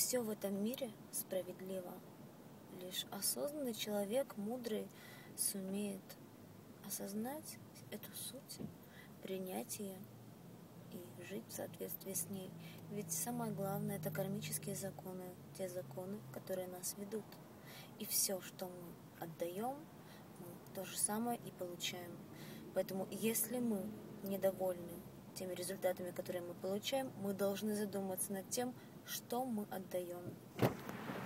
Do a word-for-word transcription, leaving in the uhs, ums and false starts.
все в этом мире справедливо. Лишь осознанный человек, мудрый, сумеет осознать эту суть, принять ее и жить в соответствии с ней. Ведь самое главное — это кармические законы, те законы, которые нас ведут. И все, что мы отдаем, мы то же самое и получаем. Поэтому, если мы недовольны теми результатами, которые мы получаем, мы должны задуматься над тем, что мы отдаем.